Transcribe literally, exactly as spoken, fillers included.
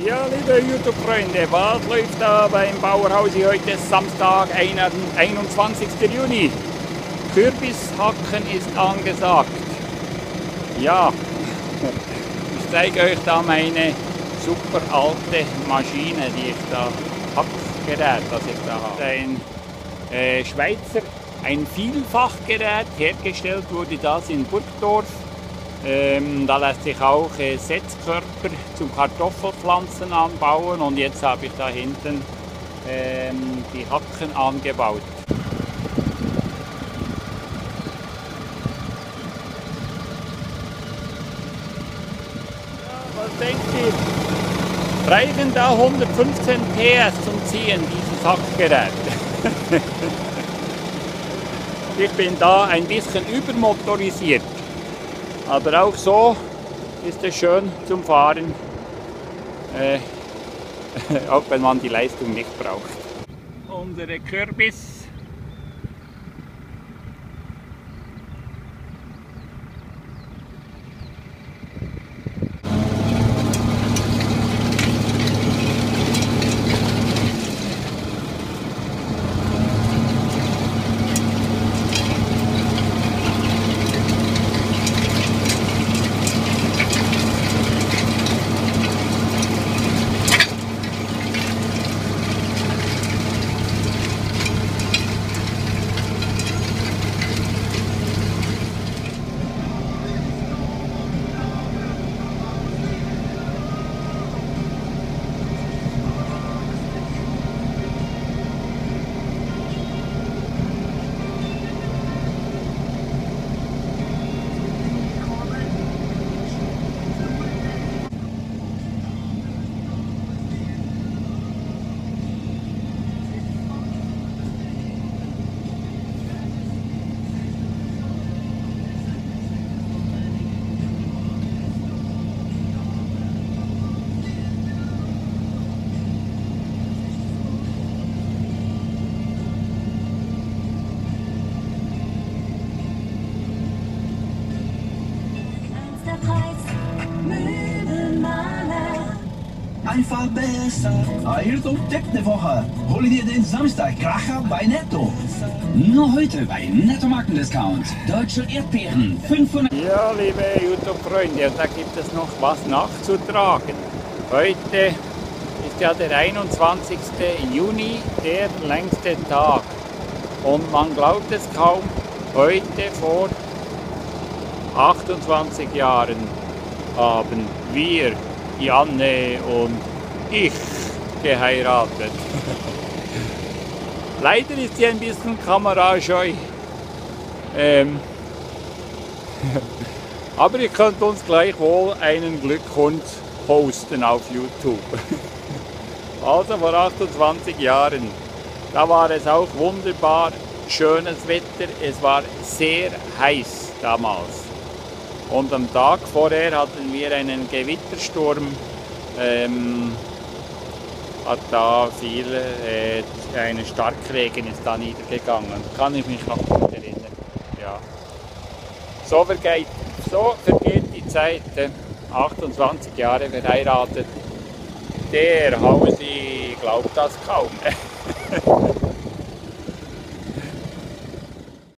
Ja, liebe YouTube-Freunde, was läuft da beim Bauerhausi heute Samstag, einundzwanzigster Juni? Kürbishacken ist angesagt. Ja, ich zeige euch da meine super alte Maschine, die ich da, Hackgerät, das ich da habe. Ein äh, Schweizer, ein Vielfachgerät, hergestellt wurde das in Burgdorf. Ähm, da lässt sich auch äh, Setzkörper zum Kartoffelpflanzen anbauen und jetzt habe ich da hinten ähm, die Hacken angebaut. Ja, was denkt ihr? Reichen da hundertfünfzehn P S zum Ziehen dieses Hackgerät? Ich bin da ein bisschen übermotorisiert. Aber auch so ist es schön zum Fahren, äh, auch wenn man die Leistung nicht braucht. Unsere Kürbis. Einfach besser. Eilt und Deckte Woche. Hol dir den Samstag Kracher bei Netto. Nur heute bei Netto Markendiscount. Deutsche Erdbeeren fünfhundert. Ja, liebe YouTube-Freunde, da gibt es noch was nachzutragen. Heute ist ja der einundzwanzigste Juni, der längste Tag. Und man glaubt es kaum, heute vor achtundzwanzig Jahren haben wir, Janne und ich, geheiratet. Leider ist sie ein bisschen kamerascheu. Ähm, aber ihr könnt uns gleichwohl einen Glückwunsch posten auf YouTube. Also vor achtundzwanzig Jahren, da war es auch wunderbar schönes Wetter. Es war sehr heiß damals. Und am Tag vorher hatten wir einen Gewittersturm, ähm, hat da viel, äh, ein Starkregen ist da niedergegangen, kann ich mich noch gut erinnern. Ja. So vergeht, so vergeht die Zeit, äh, achtundzwanzig Jahre verheiratet, der Hausi glaubt das kaum.